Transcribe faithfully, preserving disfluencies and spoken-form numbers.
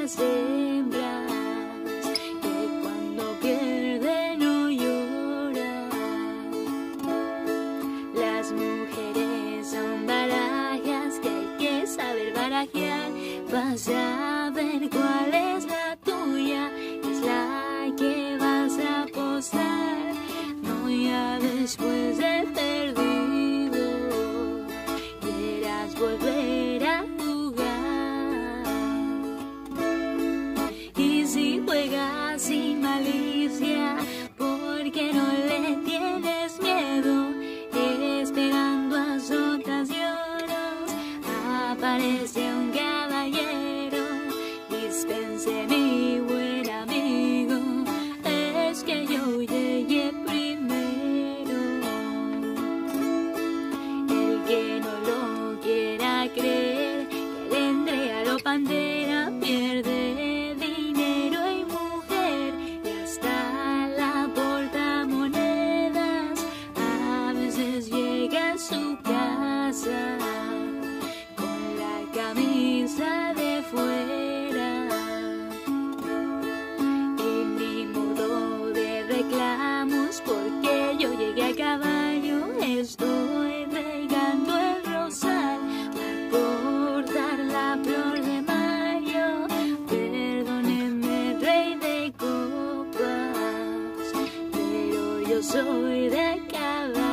las hembras, que cuando pierden no lloran. Las mujeres son barajas que hay que saber barajear. Vas a ver cuál es la tuya, es la que vas a apostar. No ya después de perdido quieras volver a jugar. Y si juegas sin malicia, porque no le tienes miedo, esperando azotas y oros, aparece un caballero. Dispense mi buen amigo, es que yo llegué primero. El que no lo quiera creer, que le entrega lo pantera, pierde dinero y mujer, y hasta la portamonedas. A veces llega a su casa con la camisa de fuera. Y ni modo de reclamos, porque yo llegué a caballo. Estoy regando el rosal para cortar la flor de mayo. Perdóneme, rey de copas, pero yo soy de caballo.